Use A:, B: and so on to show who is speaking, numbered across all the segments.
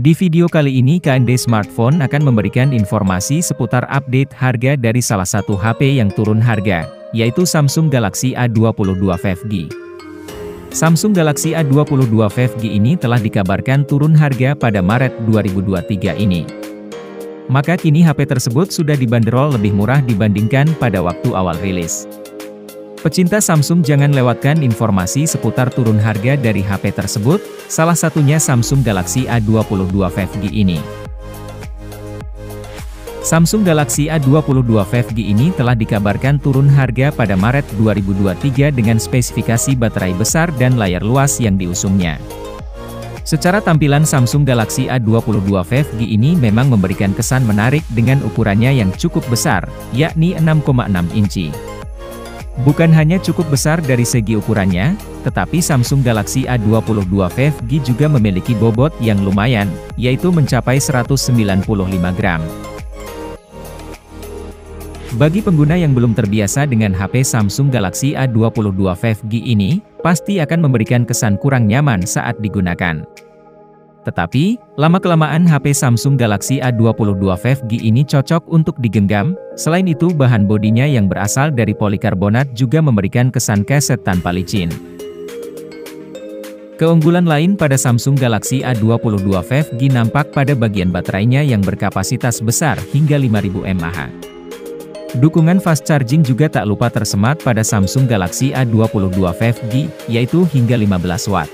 A: Di video kali ini KND Smartphone akan memberikan informasi seputar update harga dari salah satu HP yang turun harga, yaitu Samsung Galaxy A22 5G. Samsung Galaxy A22 5G ini telah dikabarkan turun harga pada Maret 2023 ini. Maka kini HP tersebut sudah dibanderol lebih murah dibandingkan pada waktu awal rilis. Pecinta Samsung jangan lewatkan informasi seputar turun harga dari HP tersebut, salah satunya Samsung Galaxy A22 5G ini. Samsung Galaxy A22 5G ini telah dikabarkan turun harga pada Maret 2023 dengan spesifikasi baterai besar dan layar luas yang diusungnya. Secara tampilan Samsung Galaxy A22 5G ini memang memberikan kesan menarik dengan ukurannya yang cukup besar, yakni 6,6 inci. Bukan hanya cukup besar dari segi ukurannya, tetapi Samsung Galaxy A22 5G juga memiliki bobot yang lumayan, yaitu mencapai 195 gram. Bagi pengguna yang belum terbiasa dengan HP Samsung Galaxy A22 5G ini, pasti akan memberikan kesan kurang nyaman saat digunakan. Tetapi, lama-kelamaan HP Samsung Galaxy A22 5G ini cocok untuk digenggam. Selain itu bahan bodinya yang berasal dari polikarbonat juga memberikan kesan keset tanpa licin. Keunggulan lain pada Samsung Galaxy A22 5G nampak pada bagian baterainya yang berkapasitas besar hingga 5000 mAh. Dukungan fast charging juga tak lupa tersemat pada Samsung Galaxy A22 5G, yaitu hingga 15 watt.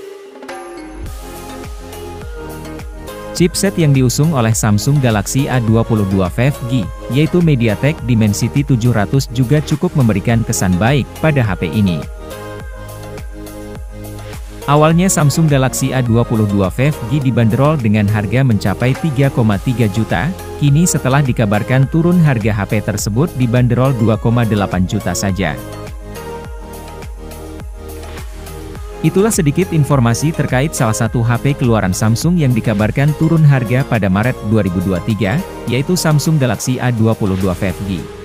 A: Chipset yang diusung oleh Samsung Galaxy A22 5G, yaitu MediaTek Dimensity 700 juga cukup memberikan kesan baik pada HP ini. Awalnya Samsung Galaxy A22 5G dibanderol dengan harga mencapai 3,3 juta, kini setelah dikabarkan turun harga HP tersebut dibanderol 2,8 juta saja. Itulah sedikit informasi terkait salah satu HP keluaran Samsung yang dikabarkan turun harga pada Maret 2023, yaitu Samsung Galaxy A22 5G.